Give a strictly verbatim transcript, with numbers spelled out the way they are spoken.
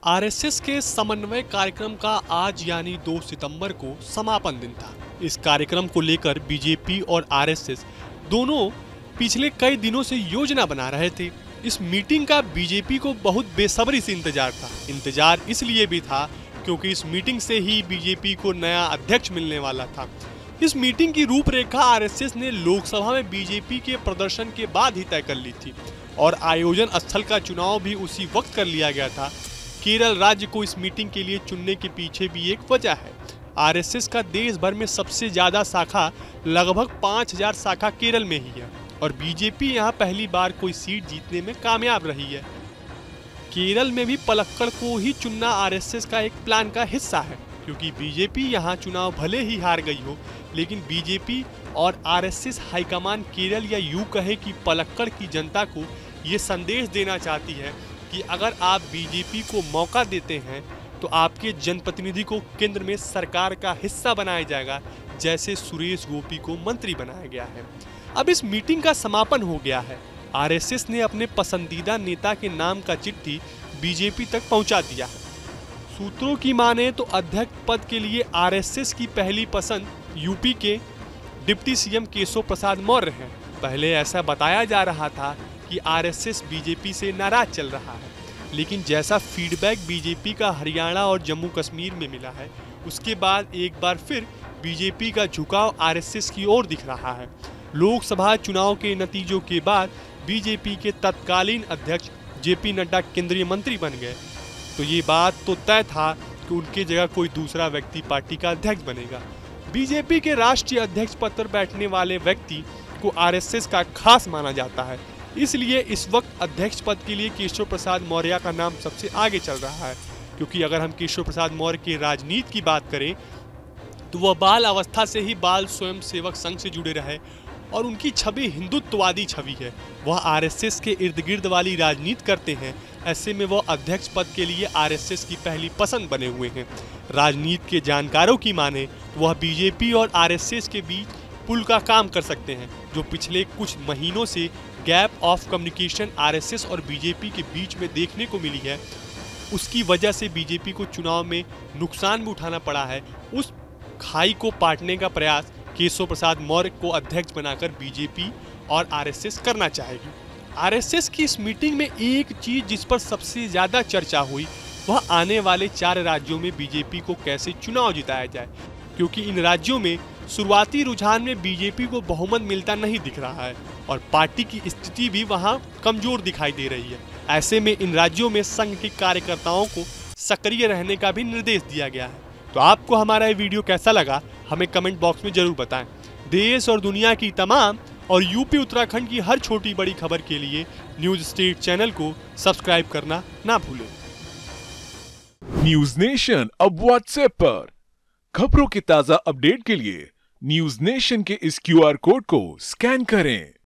RSS के समन्वय कार्यक्रम का आज यानी दो सितंबर को समापन दिन था। इस कार्यक्रम को लेकर बीजेपी और आरएसएस दोनों पिछले कई दिनों से योजना बना रहे थे। इस मीटिंग का बीजेपी को बहुत बेसब्री से इंतजार था। इंतजार इसलिए भी था क्योंकि इस मीटिंग से ही बीजेपी को नया अध्यक्ष मिलने वाला था। इस मीटिंग की रूपरेखा आरएसएस ने लोकसभा में बीजेपी के प्रदर्शन के बाद ही तय कर ली थी और आयोजन स्थल का चुनाव भी उसी वक्त कर लिया गया था। केरल राज्य को इस मीटिंग के लिए चुनने के पीछे भी एक वजह है। आरएसएस का देश भर में सबसे ज्यादा शाखा लगभग पाँच हज़ार शाखा केरल में ही है और बीजेपी यहां पहली बार कोई सीट जीतने में कामयाब रही है। केरल में भी पलक्कड़ को ही चुनना आरएसएस का एक प्लान का हिस्सा है, क्योंकि बीजेपी यहां चुनाव भले ही हार गई हो, लेकिन बीजेपी और आरएसएस हाईकमान केरल या यूं कहे कि पलक्कड़ की जनता को ये संदेश देना चाहती है कि अगर आप बीजेपी को मौका देते हैं तो आपके जनप्रतिनिधि को केंद्र में सरकार का हिस्सा बनाया जाएगा, जैसे सुरेश गोपी को मंत्री बनाया गया है। अब इस मीटिंग का समापन हो गया है। आरएसएस ने अपने पसंदीदा नेता के नाम का चिट्ठी बीजेपी तक पहुंचा दिया है। सूत्रों की माने तो अध्यक्ष पद के लिए आरएसएस की पहली पसंद यूपी के डिप्टी सीएम केशव प्रसाद मौर्य हैं। पहले ऐसा बताया जा रहा था कि आरएसएस बीजेपी से नाराज चल रहा है, लेकिन जैसा फीडबैक बीजेपी का हरियाणा और जम्मू कश्मीर में मिला है, उसके बाद एक बार फिर बीजेपी का झुकाव आरएसएस की ओर दिख रहा है। लोकसभा चुनाव के नतीजों के बाद बीजेपी के तत्कालीन अध्यक्ष जेपी नड्डा केंद्रीय मंत्री बन गए, तो ये बात तो तय था कि उनकी जगह कोई दूसरा व्यक्ति पार्टी का अध्यक्ष बनेगा। बीजेपी के राष्ट्रीय अध्यक्ष पद पर बैठने वाले व्यक्ति को आरएसएस का खास माना जाता है, इसलिए इस वक्त अध्यक्ष पद के लिए केशव प्रसाद मौर्य का नाम सबसे आगे चल रहा है। क्योंकि अगर हम केशव प्रसाद मौर्य की राजनीति की बात करें तो वह बाल अवस्था से ही बाल स्वयं सेवक संघ से जुड़े रहे और उनकी छवि हिंदुत्ववादी छवि है। वह आरएसएस के इर्द गिर्द वाली राजनीति करते हैं। ऐसे में वह अध्यक्ष पद के लिए आरएसएस की पहली पसंद बने हुए हैं। राजनीति के जानकारों की माने वह बीजेपी और आरएसएस के बीच पुल का काम कर सकते हैं, जो पिछले कुछ महीनों से गैप ऑफ कम्युनिकेशन आरएसएस और बीजेपी के बीच में देखने को मिली है। उसकी वजह से बीजेपी को चुनाव में नुकसान भी उठाना पड़ा है। उस खाई को पाटने का प्रयास केशव प्रसाद मौर्य को अध्यक्ष बनाकर बीजेपी और आरएसएस करना चाहेगी। आरएसएस की इस मीटिंग में एक चीज जिस पर सबसे ज्यादा चर्चा हुई वह आने वाले चार राज्यों में बीजेपी को कैसे चुनाव जिताया जाए, क्योंकि इन राज्यों में शुरुआती रुझान में बीजेपी को बहुमत मिलता नहीं दिख रहा है और पार्टी की स्थिति भी वहां कमजोर दिखाई दे रही है। ऐसे में इन राज्यों में संघ के कार्यकर्ताओं को सक्रिय रहने का भी निर्देश दिया गया है। तो आपको हमारा ये वीडियो कैसा लगा हमें कमेंट बॉक्स में जरूर बताएं। देश और दुनिया की तमाम और यूपी उत्तराखंड की हर छोटी बड़ी खबर के लिए न्यूज स्टेट चैनल को सब्सक्राइब करना ना भूलें। न्यूज नेशन अब व्हाट्सएप पर खबरों के ताजा अपडेट के लिए न्यूज नेशन के इस क्यूआर कोड को स्कैन करें।